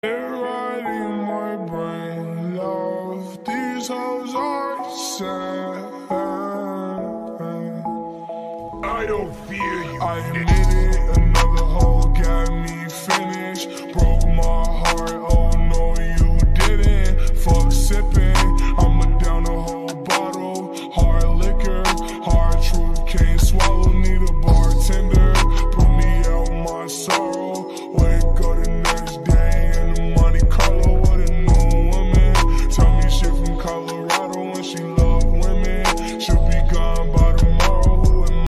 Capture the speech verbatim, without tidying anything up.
Right in my brain, love, these hoes are sad. I don't fear you. I admit it, another hoe got me finished. Broke my heart, oh